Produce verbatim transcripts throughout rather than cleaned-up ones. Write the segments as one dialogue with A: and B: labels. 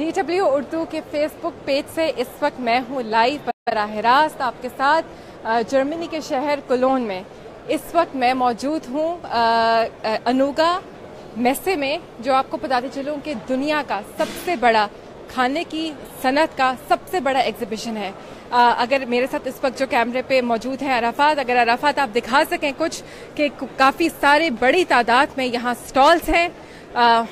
A: D W Urdu के Facebook page से इस वक्त मैं हूँ लाइव बराह रास्त आपके साथ जर्मनी के शहर कोलोन में। इस वक्त मैं मौजूद हूँ अनुगा मेसे में, जो आपको बताते चलूँ कि दुनिया का सबसे बड़ा खाने की सनत का सबसे बड़ा एग्जीबिशन है। आ, अगर मेरे साथ इस वक्त जो कैमरे पे मौजूद हैं अराफात, अगर अराफात आप दिखा सकें कुछ कि काफ़ी सारे बड़ी तादाद में यहाँ स्टॉल्स हैं। आ,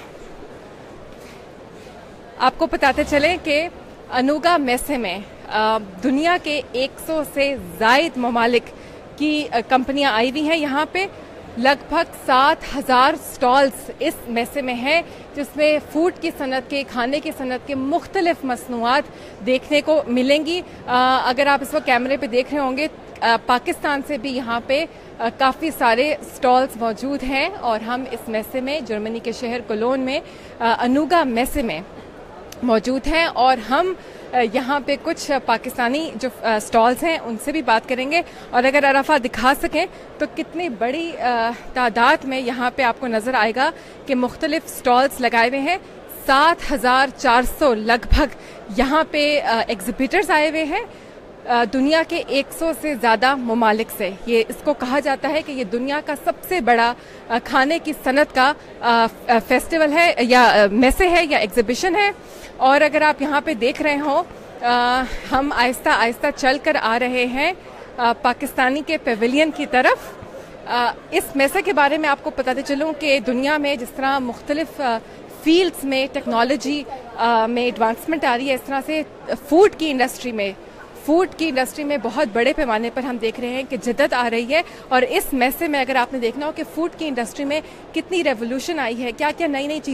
A: आपको बताते चलें कि अनुगा मेसे में आ, दुनिया के सौ से ज़ायद ममालिक की कंपनियां आई हुई हैं। यहाँ पे लगभग सात हज़ार स्टॉल्स इस मेसे में हैं, जिसमें फूड की सनत के, खाने की सनत के मुख्तलिफ मसनूआत देखने को मिलेंगी। आ, अगर आप इस वक्त कैमरे पे देख रहे होंगे, आ, पाकिस्तान से भी यहाँ पे काफ़ी सारे स्टॉल्स मौजूद हैं और हम इस मेसे में जर्मनी के शहर कोलोन में आ, अनुगा मेसे में मौजूद हैं और हम यहाँ पे कुछ पाकिस्तानी जो स्टॉल्स हैं उनसे भी बात करेंगे। और अगर अराफा दिखा सकें तो कितनी बड़ी तादाद में यहाँ पे आपको नज़र आएगा कि मुख्तलिफ स्टॉल्स लगाए हुए हैं। सात हज़ार चार सौ लगभग यहाँ पे एग्जिबिटर्स आए हुए हैं दुनिया के सौ से ज़्यादा ममालिक से। ये इसको कहा जाता है कि ये दुनिया का सबसे बड़ा खाने की सनत का फेस्टिवल है या मेसे है या एग्जिबिशन है। और अगर आप यहाँ पे देख रहे हो, आ, हम आहिस्ता आहिस्ता चल कर आ रहे हैं आ, पाकिस्तानी के पेविलियन की तरफ। आ, इस मेसे के बारे में आपको बताते चलूँ कि दुनिया में जिस तरह मुख्तलिफ फील्ड्स में टेक्नोलॉजी में एडवांसमेंट आ रही है, इस तरह से फूड की इंडस्ट्री में फूड की इंडस्ट्री में बहुत बड़े पैमाने पर हम देख रहे हैं कि जद्दत आ रही है। और इस मेसे में अगर आपने देखना हो कि फूड की इंडस्ट्री में कितनी रेवोल्यूशन आई है, क्या क्या नई नई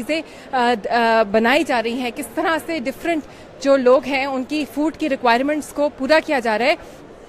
A: चीज़ें बनाई जा रही हैं, किस तरह से डिफरेंट जो लोग हैं उनकी फूड की रिक्वायरमेंट्स को पूरा किया जा रहा है,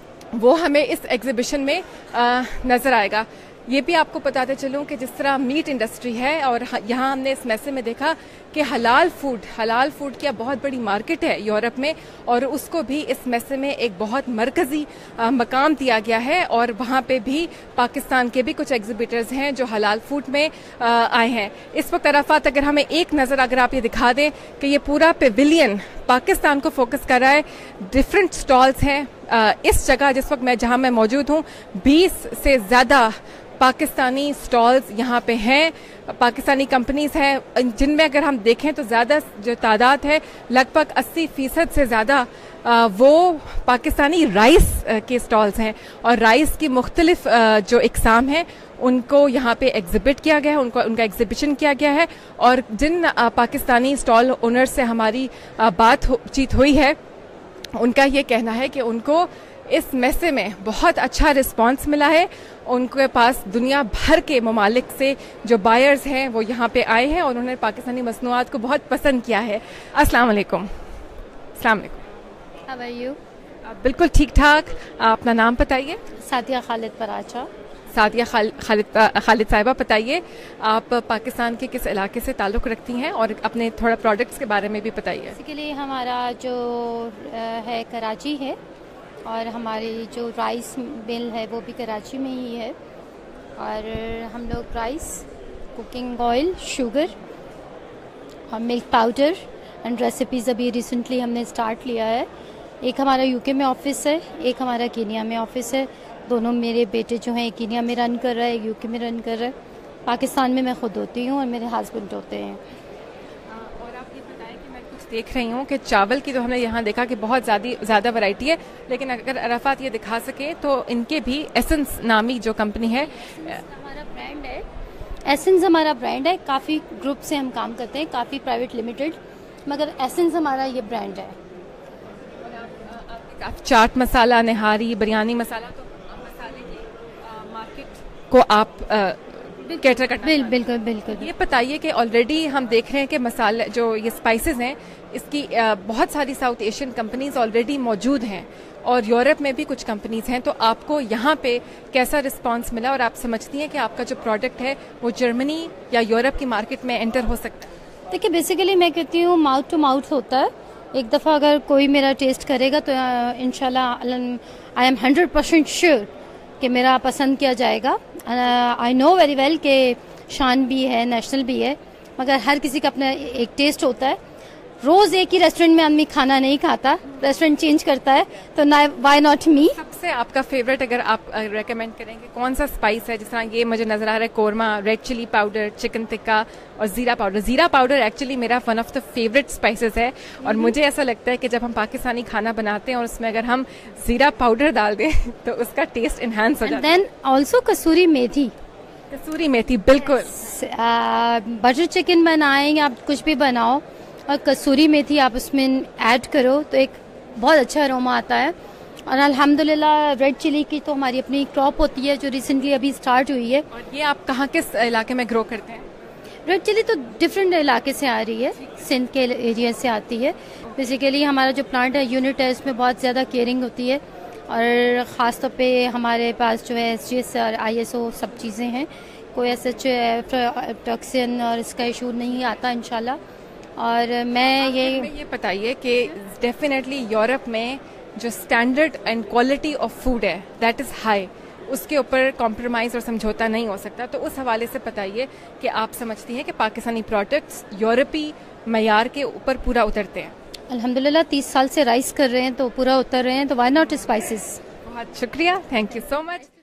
A: वो हमें इस एग्जीबिशन में नज़र आएगा। ये भी आपको बताते चलूँ कि जिस तरह मीट इंडस्ट्री है और यहाँ हमने इस मेसे में देखा कि हलाल फूड हलाल फूड की बहुत बड़ी मार्केट है यूरोप में, और उसको भी इस मेसे में एक बहुत मरकज़ी मकाम दिया गया है। और वहाँ पे भी पाकिस्तान के भी कुछ एग्जिबिटर्स हैं जो हलाल फूड में आ, आए हैं। इस वक्त अराफात अगर हमें एक नज़र अगर आप ये दिखा दें कि ये पूरा पेविलियन पाकिस्तान को फोकस कर रहा है, डिफरेंट स्टॉल्स हैं आ, इस जगह जिस वक्त मैं जहाँ मैं मौजूद हूँ, बीस से ज़्यादा पाकिस्तानी स्टॉल्स यहाँ पे हैं, पाकिस्तानी कंपनीज हैं, जिनमें अगर हम देखें तो ज़्यादा जो तादाद है लगभग अस्सी फीसद से ज़्यादा वो पाकिस्तानी राइस के स्टॉल्स हैं। और राइस की मुख्तलिफ जो इकसाम हैं उनको यहाँ पे एग्जिबिट किया गया है, उनको उनका एग्जिबिशन किया गया है। और जिन पाकिस्तानी स्टॉल ओनर से हमारी बातचीत हुई है, उनका ये कहना है कि उनको इस मेसे में बहुत अच्छा रिस्पांस मिला है। उनके पास दुनिया भर के ममालिक से जो बायर्स हैं वो यहाँ पे आए हैं और उन्होंने पाकिस्तानी मसनूआत को बहुत पसंद किया है। अस्सलाम वालेकुम। अस्सलाम वालेकुम।
B: How are you?
A: बिल्कुल ठीक ठाक। अपना नाम बताइए।
B: सादिया खालिद पराचा।
A: सादिया खालिद खालिद साहिबा, बताइए आप पाकिस्तान के किस इलाके से ताल्लुक़ रखती हैं और अपने थोड़ा प्रोडक्ट्स के बारे में भी बताइए।
B: इसके लिए हमारा जो है कराची है और हमारी जो राइस मिल है वो भी कराची में ही है। और हम लोग राइस, कुकिंग ऑयल, शुगर और मिल्क पाउडर एंड रेसिपीज़ अभी रिसेंटली हमने स्टार्ट लिया है। एक हमारा यूके में ऑफिस है, एक हमारा कीनिया में ऑफिस है। दोनों मेरे बेटे जो हैं एक कीनिया में रन कर रहा है, एक यूके में रन कर रहा है। पाकिस्तान में मैं खुद होती हूँ और मेरे हस्बैंड होते हैं।
A: देख रही हूँ कि चावल की तो हमने यहाँ देखा कि बहुत ज़्यादा ज़्यादा वैरायटी है, लेकिन अगर अराफात ये दिखा सके तो इनके भी एसेंस नामी जो कंपनी है,
B: हमारा ब्रांड है एसेंस, हमारा ब्रांड है। काफ़ी ग्रुप से हम काम करते हैं, काफ़ी प्राइवेट लिमिटेड, मगर एसेंस हमारा ये ब्रांड है।
A: आप चाट मसाला, निहारी, बिरयानी मसाला, तो मसाले की मार्केट को आप आ, कैटर करना।
B: बिल, बिल्कुल बिल्कुल।
A: ये बताइए कि ऑलरेडी हम देख रहे हैं कि मसाले जो ये स्पाइसेस हैं, इसकी बहुत सारी साउथ एशियन कंपनीज ऑलरेडी मौजूद हैं और यूरोप में भी कुछ कंपनीज हैं। तो आपको यहाँ पे कैसा रिस्पांस मिला और आप समझती हैं कि आपका जो प्रोडक्ट है वो जर्मनी या यूरोप की मार्केट में एंटर हो सकता है?
B: देखिए, बेसिकली मैं कहती हूँ माउथ टू माउथ होता है। एक दफ़ा अगर कोई मेरा टेस्ट करेगा तो इंशाल्लाह I am hundred percent sure कि मेरा पसंद किया जाएगा। आई नो वेरी वेल कि शान भी है, नेशनल भी है, मगर हर किसी का अपना एक टेस्ट होता है। روز ایک ہی ریسٹورینٹ میں آدمی کھانا نہیں کھاتا, ریسٹورینٹ چینج کرتا ہے, تو وائی ناٹ می.
A: سب سے آپ کا فیوریٹ اگر آپ ریکمینڈ کریں گے کون سا اسپائس ہے؟ جس طرح یہ مجھے نظر آ رہا ہے korma, red chilli powder, chicken tikka اور زیرہ پاؤڈر. زیرہ پاؤڈر ایکچولی میرا one of the favourite spices ہے, اور مجھے ایسا لگتا ہے کہ جب ہم پاکستانی کھانا بناتے ہیں اور اس میں اگر ہم زیرہ پاؤڈر ڈال دیں تو اس کا ٹیسٹ انہانس ہو جاتا ہے.
B: Then also kasuri methi.
A: کسوری میتھی بالکل.
B: بٹر چکن بنائیں یا آپ کچھ بھی بناؤ اور کسوری میتھی آپ اس میں ایڈ کرو تو ایک بہت اچھا اروما آتا ہے. اور الحمدللہ ریڈ چلی کی تو ہماری اپنی کراپ ہوتی ہے جو ریسنٹلی ابھی اسٹارٹ ہوئی ہے.
A: اور یہ آپ کہاں کس علاقے میں گرو کرتے ہیں؟
B: ریڈ چلی تو ڈفرینٹ علاقے سے آ رہی ہے, سندھ کے ایریا سے آتی ہے. بیسیکلی ہمارا جو پلانٹ ہے یونٹ ہے, اس میں بہت زیادہ کیئرنگ ہوتی ہے, اور خاص طور پہ ہمارے پاس جو ہے ایس جی ایس اور آئی ایس او سب چیزیں ہیں. کوئی ایسا ٹاکسن اور اس کا ایشو نہیں آتا انشاءاللہ. اور میں یہ
A: یہ بتائیے کہ ڈیفینیٹلی یورپ میں جو standard and quality of food ہے دیٹ از ہائی, اس کے اوپر کمپرومائز اور سمجھوتا نہیں ہو سکتا. تو اس حوالے سے بتائیے کہ آپ سمجھتی ہیں کہ پاکستانی پروڈکٹس یورپی معیار کے اوپر پورا اترتے ہیں؟
B: الحمدللہ تیس سال سے رائس کر رہے ہیں تو پورا اتر رہے ہیں, تو وائی ناٹ اسپائسز.
A: بہت شکریہ, تھینک یو سو مچ.